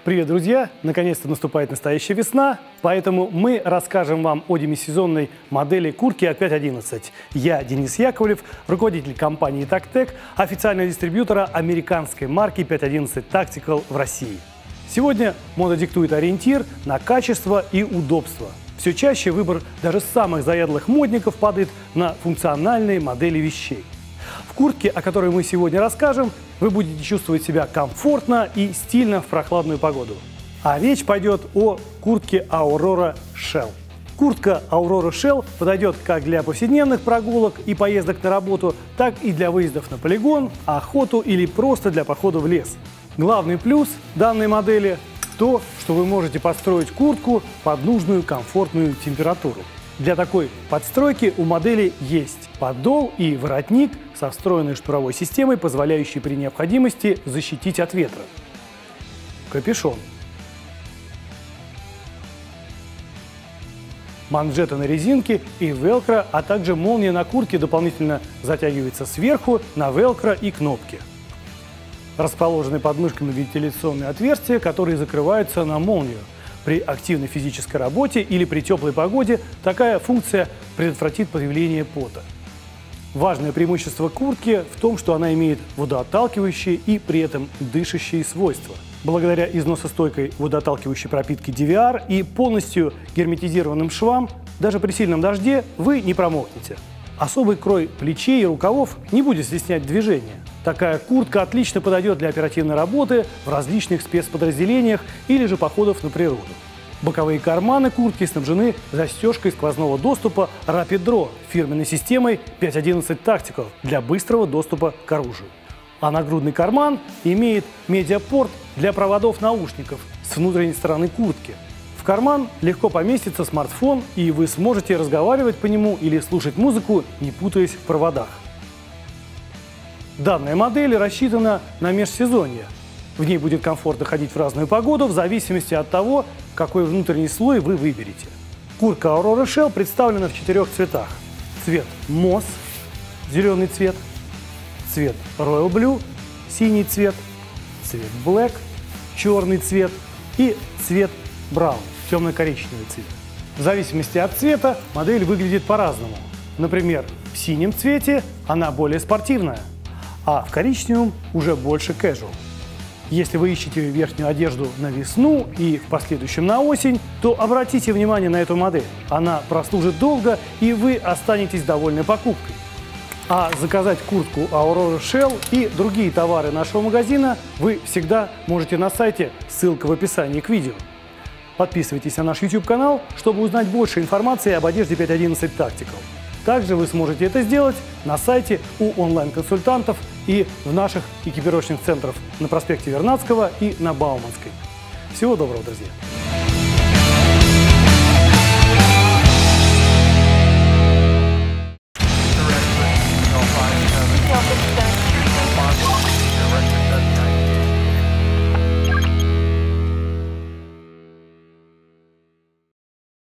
Привет, друзья! Наконец-то наступает настоящая весна, поэтому мы расскажем вам о демисезонной модели куртки А511. Я Денис Яковлев, руководитель компании Tactec, официального дистрибьютора американской марки 511 Tactical в России. Сегодня мода диктует ориентир на качество и удобство. Все чаще выбор даже самых заядлых модников падает на функциональные модели вещей. В куртке, о которой мы сегодня расскажем, вы будете чувствовать себя комфортно и стильно в прохладную погоду. А речь пойдет о куртке Aurora Shell. Куртка Aurora Shell подойдет как для повседневных прогулок и поездок на работу, так и для выездов на полигон, охоту или просто для похода в лес. Главный плюс данной модели – то, что вы можете построить куртку под нужную комфортную температуру. Для такой подстройки у модели есть подол и воротник со встроенной шнуровой системой, позволяющей при необходимости защитить от ветра. Капюшон. Манжеты на резинке и велкро, а также молния на куртке дополнительно затягивается сверху на велкро и кнопки. Расположены под мышками вентиляционные отверстия, которые закрываются на молнию. При активной физической работе или при теплой погоде такая функция предотвратит появление пота. Важное преимущество куртки в том, что она имеет водоотталкивающие и при этом дышащие свойства. Благодаря износостойкой водоотталкивающей пропитке DVR и полностью герметизированным швам, даже при сильном дожде вы не промокнете. Особый крой плечей и рукавов не будет стеснять движение. Такая куртка отлично подойдет для оперативной работы в различных спецподразделениях или же походов на природу. Боковые карманы куртки снабжены застежкой сквозного доступа Rapid Draw фирменной системой 511 Tactical для быстрого доступа к оружию. А нагрудный карман имеет медиапорт для проводов наушников с внутренней стороны куртки. В карман легко поместится смартфон, и вы сможете разговаривать по нему или слушать музыку, не путаясь в проводах. Данная модель рассчитана на межсезонье. В ней будет комфортно ходить в разную погоду в зависимости от того, какой внутренний слой вы выберете. Куртка Aurora Shell представлена в 4 цветах. Цвет Moss, зеленый цвет, цвет Royal Blue, синий цвет, цвет Black, черный цвет и цвет Brown, темно-коричневый цвет. В зависимости от цвета модель выглядит по-разному. Например, в синем цвете она более спортивная, а в коричневом уже больше casual. Если вы ищете верхнюю одежду на весну и в последующем на осень, то обратите внимание на эту модель. Она прослужит долго, и вы останетесь довольны покупкой. А заказать куртку Aurora Shell и другие товары нашего магазина вы всегда можете на сайте, ссылка в описании к видео. Подписывайтесь на наш YouTube-канал, чтобы узнать больше информации об одежде 511 Tactical. Также вы сможете это сделать на сайте у онлайн-консультантов и в наших экипировочных центрах на проспекте Вернадского и на Бауманской. Всего доброго, друзья!